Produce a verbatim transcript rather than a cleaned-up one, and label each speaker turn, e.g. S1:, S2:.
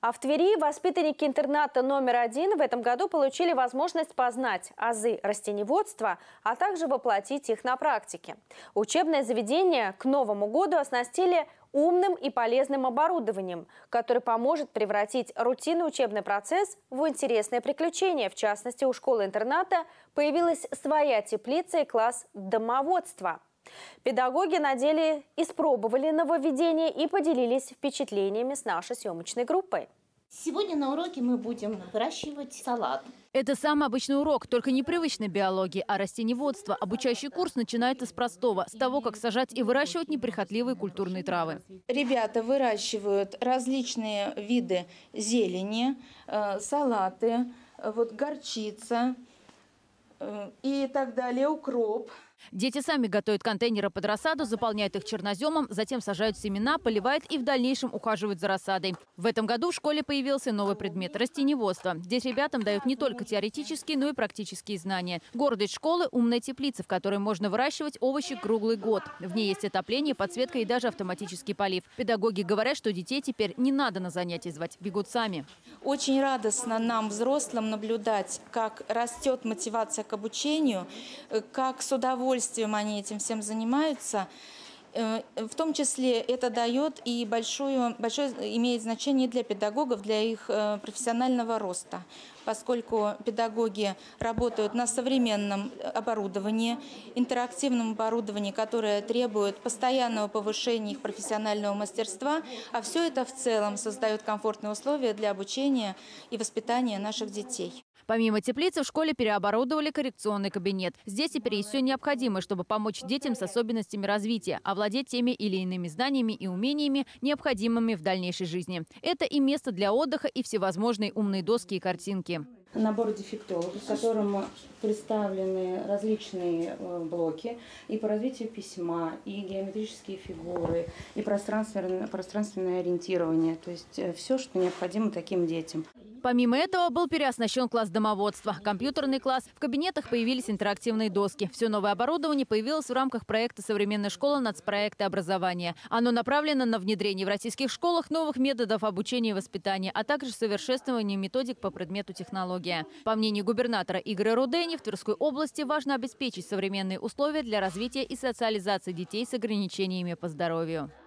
S1: А в Твери воспитанники интерната номер один в этом году получили возможность познать азы растениеводства, а также воплотить их на практике. Учебное заведение к Новому году оснастили умным и полезным оборудованием, которое поможет превратить рутинный учебный процесс в интересное приключение. В частности, у школы-интерната появилась своя теплица и класс домоводства. Педагоги на деле испробовали нововведение и поделились впечатлениями с нашей съемочной группой.
S2: Сегодня на уроке мы будем выращивать салат.
S3: Это самый обычный урок, только не привычной биологии, а растениеводства. Обучающий курс начинается с простого, с того, как сажать и выращивать неприхотливые культурные травы.
S4: Ребята выращивают различные виды зелени, э, салаты, э, вот горчица э, и так далее, укроп.
S3: Дети сами готовят контейнеры под рассаду, заполняют их черноземом, затем сажают семена, поливают и в дальнейшем ухаживают за рассадой. В этом году в школе появился новый предмет – растениеводство. Здесь ребятам дают не только теоретические, но и практические знания. Гордость школы – умная теплица, в которой можно выращивать овощи круглый год. В ней есть отопление, подсветка и даже автоматический полив. Педагоги говорят, что детей теперь не надо на занятия звать, бегут сами.
S4: Очень радостно нам, взрослым, наблюдать, как растет мотивация к обучению, как с удовольствием они этим всем занимаются. В том числе это дает и большое, большое имеет значение для педагогов, для их профессионального роста, поскольку педагоги работают на современном оборудовании, интерактивном оборудовании, которое требует постоянного повышения их профессионального мастерства, а все это в целом создает комфортные условия для обучения и воспитания наших детей.
S3: Помимо теплицы в школе переоборудовали коррекционный кабинет. Здесь теперь есть все необходимое, чтобы помочь детям с особенностями развития, овладеть теми или иными знаниями и умениями, необходимыми в дальнейшей жизни. Это и место для отдыха, и всевозможные умные доски и картинки.
S5: Набор дефектологов, в котором представлены различные блоки и по развитию письма, и геометрические фигуры, и пространственное, пространственное ориентирование. То есть все, что необходимо таким детям.
S3: Помимо этого был переоснащен класс домоводства, компьютерный класс. В кабинетах появились интерактивные доски. Все новое оборудование появилось в рамках проекта «Современная школа» нацпроекта образования. Оно направлено на внедрение в российских школах новых методов обучения и воспитания, а также совершенствование методик по предмету технология. По мнению губернатора Игоря Рудени, в Тверской области важно обеспечить современные условия для развития и социализации детей с ограничениями по здоровью.